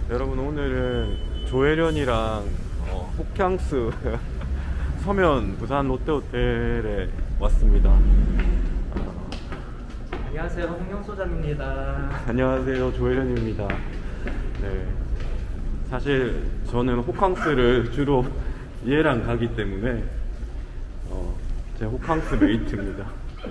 여러분, 오늘은 조혜련이랑 호캉스 서면 부산 롯데호텔에 왔습니다. 안녕하세요, 홍영소장입니다. 안녕하세요, 조혜련입니다. 네, 사실 저는 호캉스를 주로 얘랑 가기 때문에 제 호캉스 메이트입니다.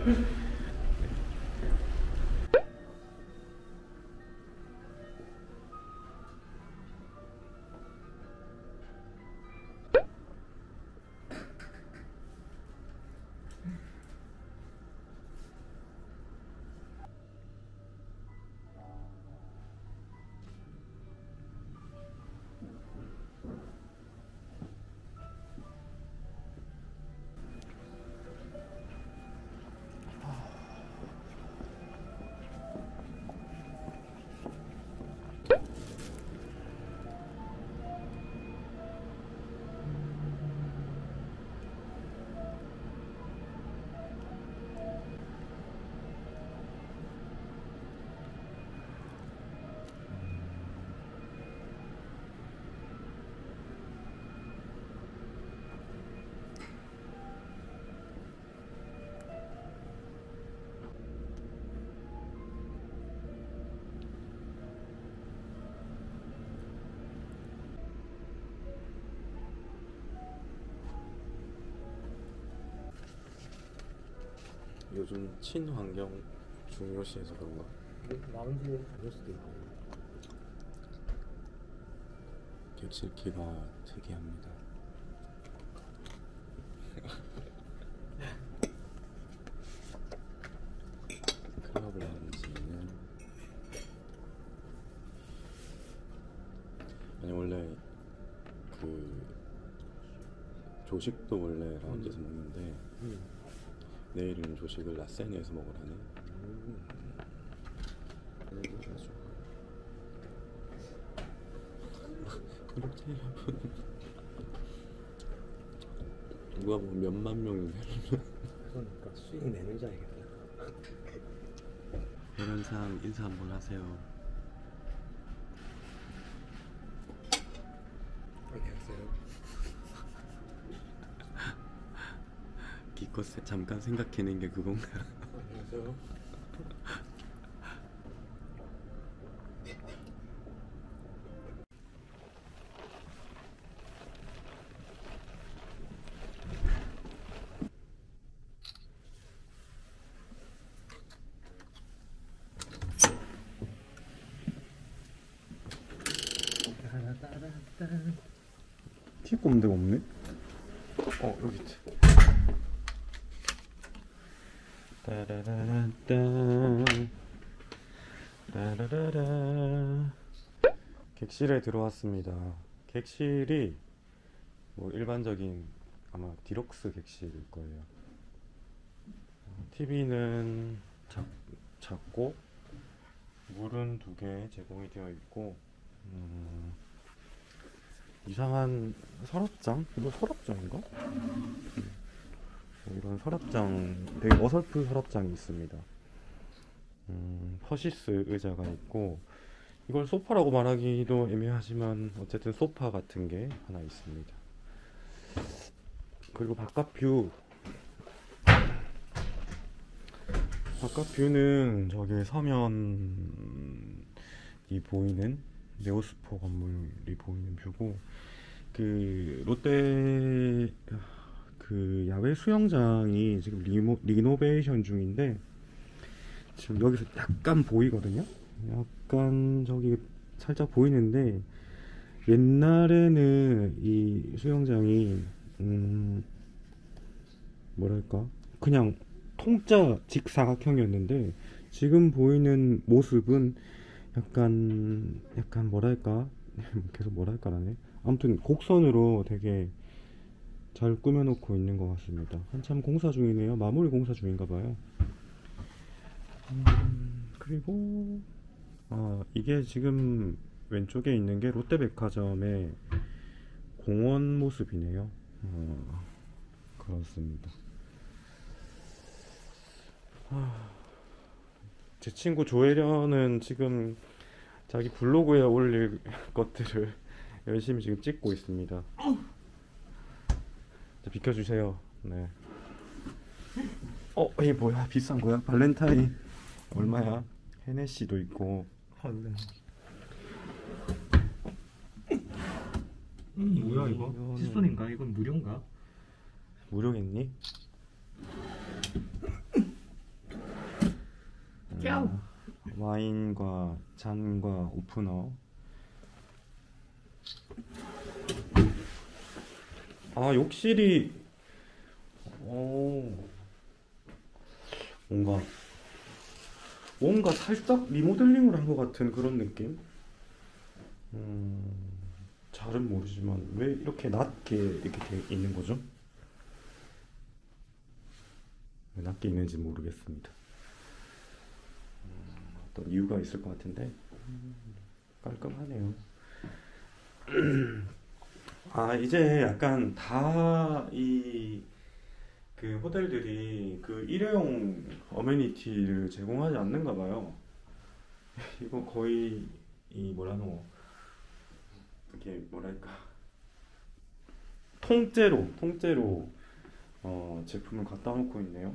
요즘 친환경 중요시해서 그런가? 라운지에 갈 수도 있고. 객실키가 특이합니다. 클럽 라운지는 아니 원래 그 조식도 원래 라운지에서 먹는데 내일은 조식을 라세니에서 먹으라네. 그렇지 여러분. 누가 보면 몇만 명이 그러니까 수익 내는 자이겠다. 혜련상 인사 한번 하세요. 안녕하세요. 기껏 잠깐 생각해낸 게 그건가? 안녕하세요. 티 꼽는 데가 없네? 여기 있지. 따라라란딴 따라라라. 객실에 들어왔습니다. 객실이 뭐 일반적인 아마 디럭스 객실일 거예요. TV는 작고 물은 2개 제공이 되어 있고 이상한 서랍장? 이거 서랍장인가? 이런 서랍장, 되게 어설픈 서랍장이 있습니다. 퍼시스 의자가 있고, 이걸 소파라고 말하기도 애매하지만 어쨌든 소파 같은 게 하나 있습니다. 그리고 바깥 뷰는 저기 서면이 보이는 네오스포 건물이 보이는 뷰고, 그 롯데 그 야외 수영장이 지금 리노베이션 중인데 지금 여기서 약간 보이거든요. 약간 저기 살짝 보이는데 옛날에는 이 수영장이 뭐랄까 그냥 통짜 직사각형이었는데 지금 보이는 모습은 약간 뭐랄까 계속 뭐랄까라네. 아무튼 곡선으로 되게 잘 꾸며놓고 있는 것 같습니다. 한참 공사 중이네요. 마무리 공사 중인가 봐요. 그리고 이게 지금 왼쪽에 있는 게 롯데백화점의 공원 모습이네요. 그렇습니다. 제 친구 조혜련은 지금 자기 블로그에 올릴 것들을 열심히 지금 찍고 있습니다. 자, 비켜주세요. 네. 이게 뭐야? 비싼 거야? 발렌타인 얼마야? 헤네시도 있고. 뭐야 이거? 이거는- 칫솔인가? 이건 무료인가? 무료겠니? 짜우. 와인과 잔과 오프너. 아, 욕실이 뭔가 살짝 리모델링을 한 것 같은 그런 느낌? 잘은 모르지만 왜 이렇게 낮게 이렇게 돼 있는 거죠? 왜 낮게 있는지 모르겠습니다. 어떤 이유가 있을 것 같은데 깔끔하네요. 아, 이제 약간 다 그 호텔들이 그 일회용 어메니티를 제공하지 않는가 봐요. 이거 거의 이게 뭐랄까 통째로 제품을 갖다 놓고 있네요.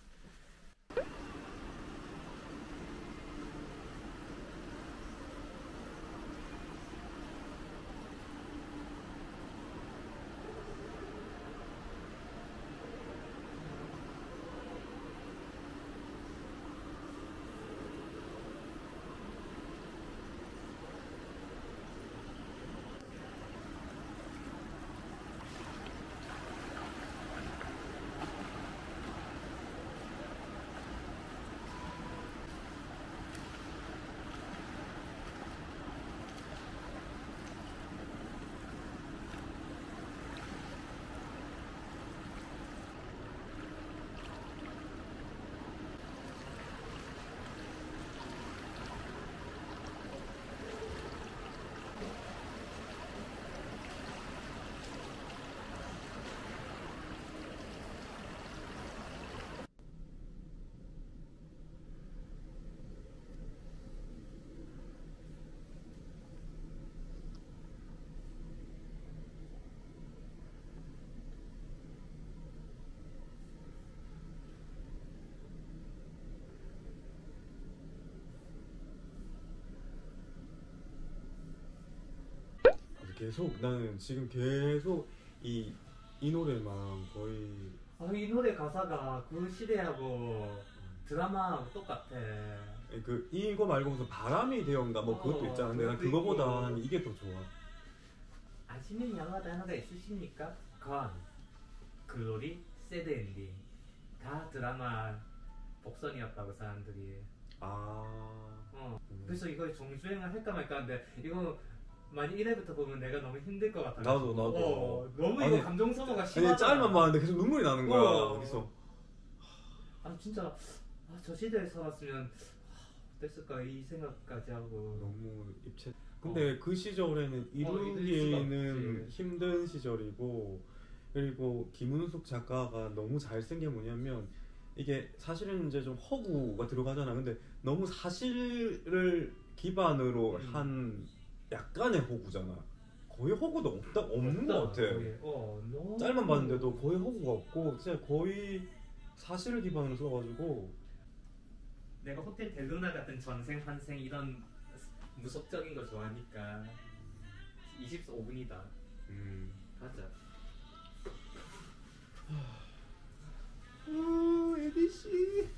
나는 지금 계속 이 노래만 거의 이 노래 가사가 그 시대하고 드라마하고 똑같아. 이거 말고 무슨 바람이 되어인가 뭐 그것도 있잖아. 근데 난 그것도 그거보단 있고. 이게 더 좋아. 아시는 영화 단어가 있으십니까? 건, 글로리, 새드 엔딩. 다 드라마 복선이었다고 사람들이. 그래서 이거 정주행을 할까 말까 하는데 이거 만약 1회부터 보면 내가 너무 힘들 것 같아. 나도. 너무 아니, 이거 감정 소모가 아니 심하다. 짤만 봤는데 계속 눈물이 나는 거야. 어디서? 진짜 저 시대에 살았으면 어땠을까 이 생각까지 하고. 너무 입체. 근데 그 시절에는 이루기는 힘든 시절이고, 그리고 김은숙 작가가 너무 잘 쓴 게 뭐냐면 이게 사실은 이제 좀 허구가 들어가잖아. 근데 너무 사실을 기반으로 한 약간의 호구잖아. 거의 호구도 없는 것 같아. 짤만 봤는데도 거의 호구가 없고 진짜 거의 사실을 기반으로 써가지고. 내가 호텔 델루나 같은 전생 환생 이런 무속적인 거 좋아하니까 25분이다. 가자. 에디씨.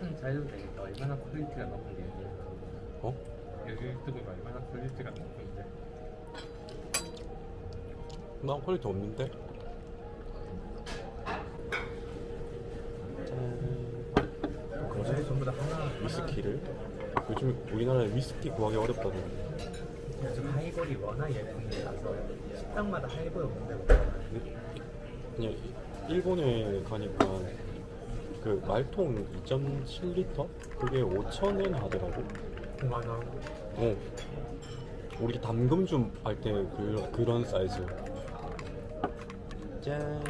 잘 해도 되겠다. 얼마나 퀄리티가 높은데. 어? 여기 유튜브가 얼마나 퀄리티가 높은데. 나 퀄리티 없는데? 거제 전부 다 하나. 위스키를? 요즘 우리나라에 위스키 구하기 어렵다던데. 요즘 하이볼이 워낙 예쁜데라서 식당마다 하이볼 없는데 그냥 일본에 가니까 그 말통 2.7리터? 그게 5,000엔 하더라고. 5만 원. 어. 우리 담금 좀 할 때 그런 사이즈. 짠.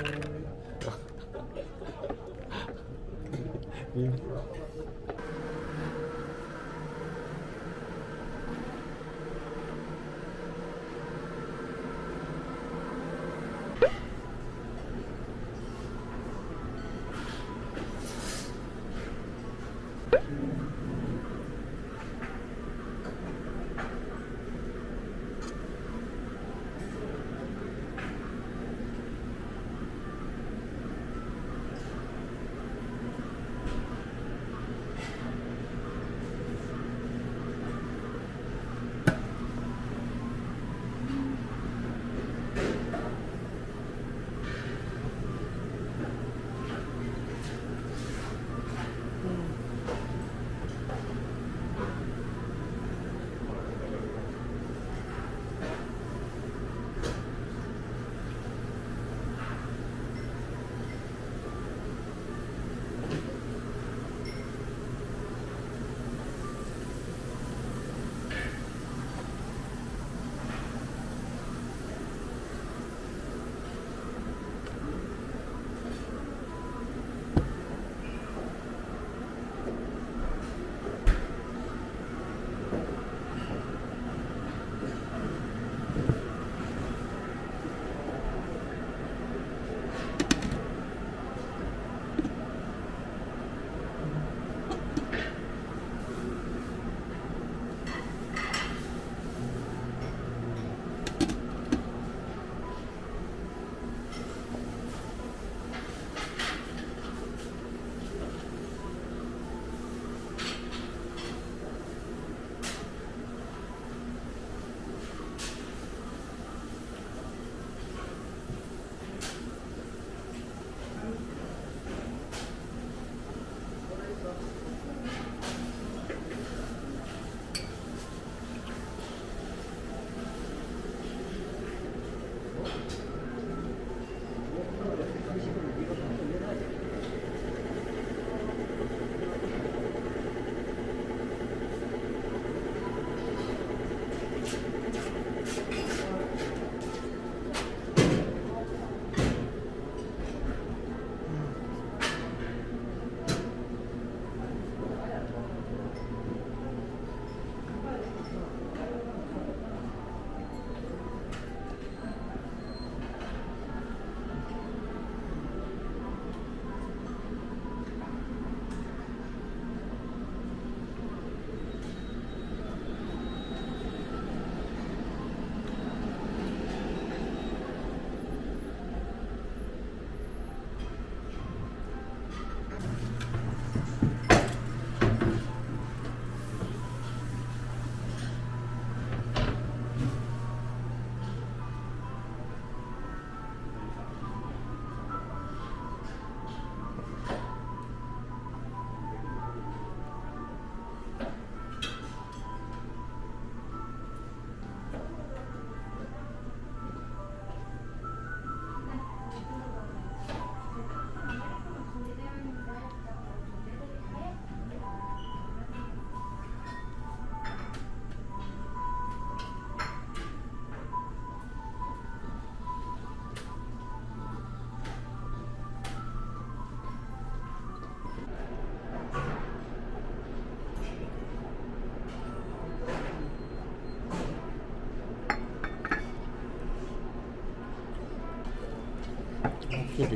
확실히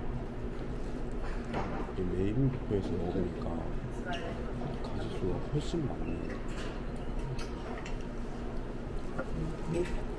이 메인 뷔페에서 먹으니까 가짓수가 훨씬 많네.